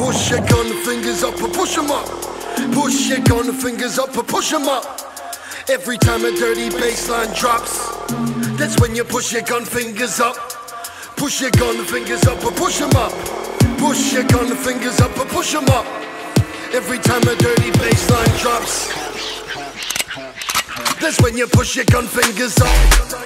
Push your gun fingers up and push 'em up. Push your gun fingers up and push 'em up. Every time a dirty bassline drops, that's when you push your gun fingers up. Push your gun fingers up and push 'em up. Push your gun fingers up and push 'em up. Every time a dirty bassline drops, that's when you push your gun fingers up.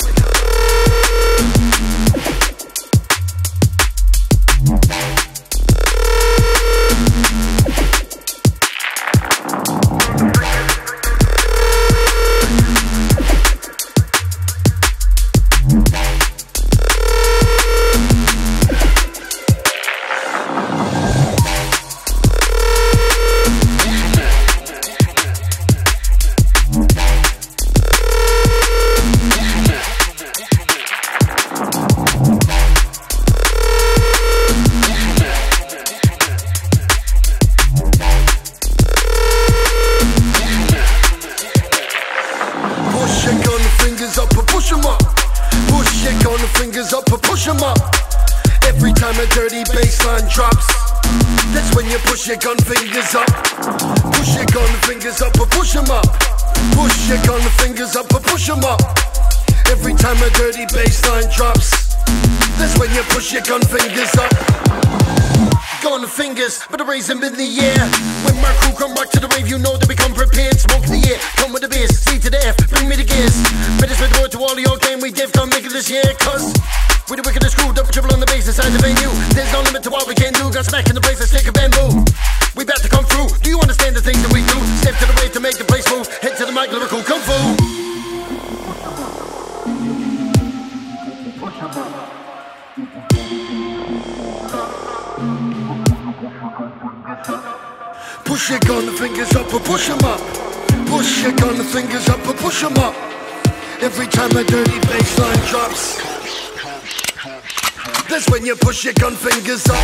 Every time a dirty bassline drops, that's when you push your gun fingers up. Push your gun fingers up and push 'em up. Push your gun fingers up and push 'em up. Every time a dirty bassline drops, that's when you push your gun fingers up. Gun fingers, but I raise them in the air. When my crew come rock to the rave, you know they become prepared. Smoke in the air, come with the beers, C to the F, bring me the gears. Better spread the word to all of your game, we diff, come make it this year. Cause we the wickedest screwed up, triple on the bass inside the venue. There's no limit to what we can do, got smack in the place, let's take a bamboo. We about to come through, do you understand the things that we do? Step to the way to make the place move, head to the mic, lyrical kung fu. Push your gun fingers up and push 'em up. Push your gun fingers up and push 'em up. Every time a dirty bassline drops, that's when you push your gun fingers up.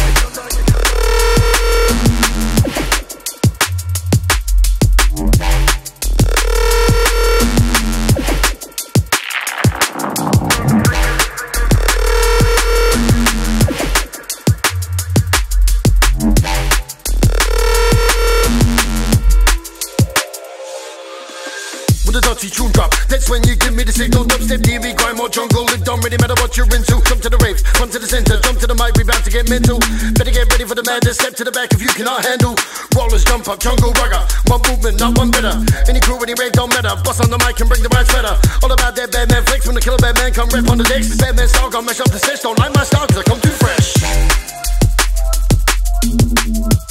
With a dirty tune drop, that's when you give me the signal. Dubstep, DB, grime or jungle, it don't really matter what you're into. Jump to the rave, run to the center, jump to the mic, we about to get mental. Better get ready for the madness, step to the back if you cannot handle. Rollers, jump up, jungle, rugger, one movement, not one better. Any crew, any rave, don't matter. Bust on the mic and bring the vibes better. All about that bad man flex, when the killer bad man come rap on the decks. Bad man style, gon' mash up the set, don't like my style cause I come too fresh.